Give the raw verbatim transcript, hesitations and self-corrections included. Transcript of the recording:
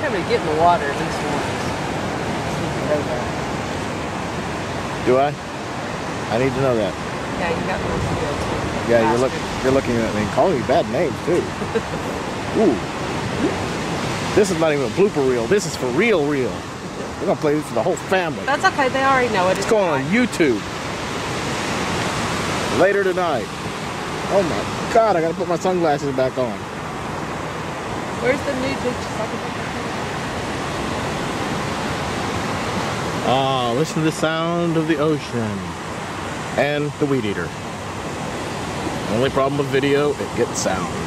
having to get in the water at least once. You know that. Do I? I need to know that. Yeah, you got those skills. Yeah, you're look you're looking at me, calling me bad names too. Ooh. This is not even a blooper reel. This is for real, real. We're gonna play this for the whole family. That's okay. They already know it. It's going on YouTube later tonight. Oh my God! I gotta put my sunglasses back on. Where's the new picture? Ah, listen to the sound of the ocean and the weed eater. Only problem with video, it gets sound.